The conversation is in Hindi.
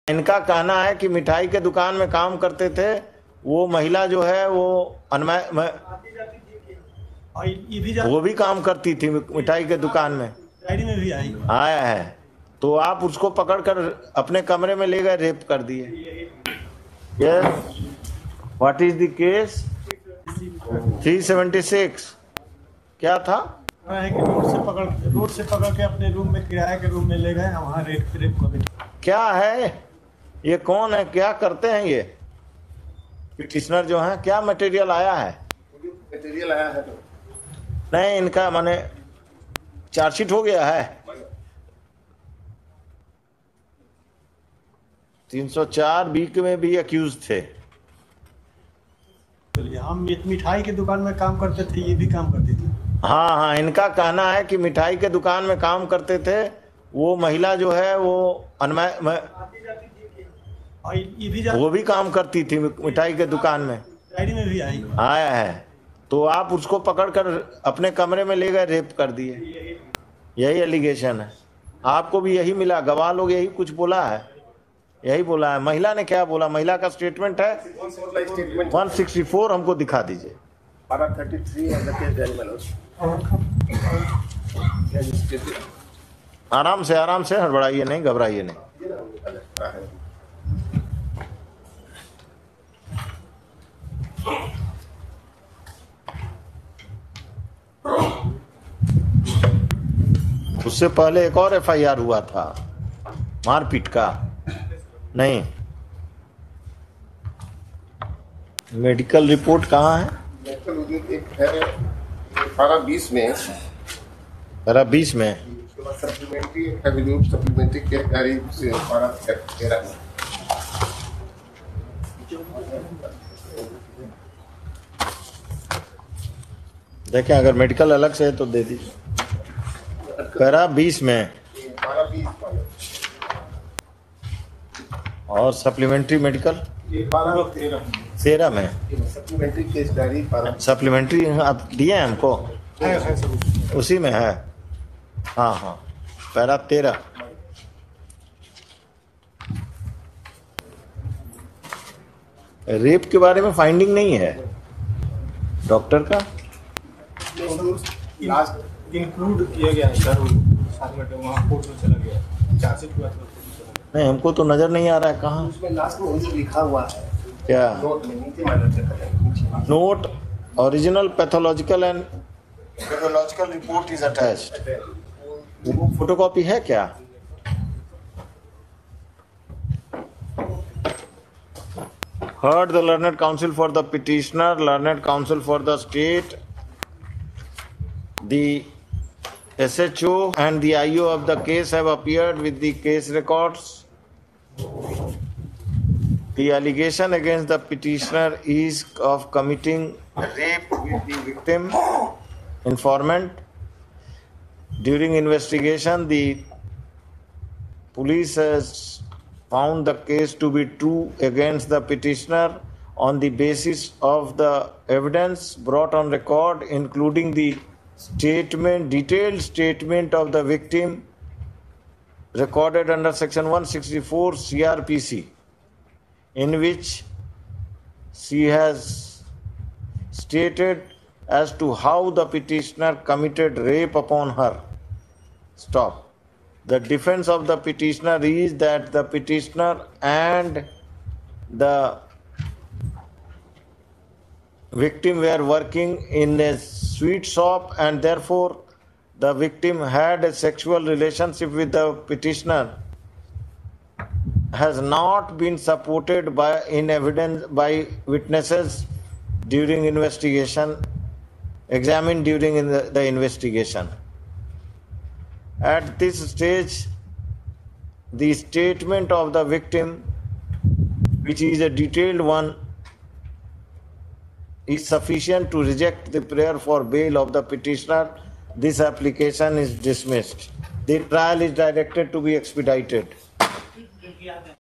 इनका कहना है कि मिठाई के दुकान में काम करते थे, वो महिला जो है वो वो भी काम करती थी मिठाई के दुकान में, डायरी में भी आई आया है, तो आप उसको पकड़कर अपने कमरे में ले गए, रेप कर दिए। Yes, what is the case? 376 क्या था? है कि रोड से पकड़ के अपने रूम में, किराए के रूम में ले गए, वहाँ रेप कर दिया। क्या है ये? कौन है? क्या करते हैं ये पिटिशनर जो है? क्या मटेरियल आया है? मटेरियल आया है तो नहीं, इनका माने चार्जशीट हो गया है। 304 बीक में भी अक्यूज थे। हम मिठाई की दुकान में काम करते थे, ये भी काम करती थी। हाँ, इनका कहना है कि मिठाई के दुकान में काम करते थे, वो महिला जो है वो वो भी काम करती थी मिठाई के दुकान में, डायरी में भी आई आया है, तो आप उसको पकड़कर अपने कमरे में ले गए, रेप कर दिए। यही एलिगेशन है। आपको भी यही मिला? गवाह लोग यही कुछ बोला है? यही बोला है। महिला ने क्या बोला? महिला का स्टेटमेंट है 164, हमको दिखा दीजिए। 33 आराम से हड़बड़ाइए नहीं, घबराइए नहीं। उससे पहले एक और FIR हुआ था मारपीट का। नहीं, मेडिकल रिपोर्ट कहाँ है? पारा 20 में, पारा 20 में सप्लीमेंट्री के तारीख से पारा 13 में। देखें, अगर मेडिकल अलग से है तो दे दीजिए। पारा 20 में और सप्लीमेंट्री मेडिकल 13 में। सप्लीमेंट्री केस डायरी सप्लीमेंट्री आप दिए हैं हमको? उसी में है। हाँ, पैरा 13। रेप के बारे में फाइंडिंग नहीं है डॉक्टर का? लास्ट इंक्लूड किया गया है सर, साथ में वहाँ कोर्ट में चला गया, चार्जशीट हुआ था। नहीं, हमको तो नजर नहीं आ रहा है। कहाँ? उसमें लास्ट में लिखा हुआ है क्या? नोट में नीचे note original pathological and pathological report is attached. वो फोटोकॉपी है क्या? Heard the learned counsel for the petitioner, learned counsel for the state, the SHO and the IO of the case have appeared with the case records. The allegation against the petitioner is of committing rape with the victim informant. During investigation, the police has found the case to be true against the petitioner on the basis of the evidence brought on record, including the detailed statement of the victim recorded under section 164 CRPC, in which she has stated as to how the petitioner committed rape upon her. Stop. The defense of the petitioner is that the petitioner and the victim were working in a sweet shop, and therefore the victim had a sexual relationship with the petitioner has not been supported by in evidence by witnesses during investigation, examined during the investigation. At this stage, the statement of the victim, which is a detailed one, is sufficient to reject the prayer for bail of the petitioner. This application is dismissed. The trial is directed to be expedited.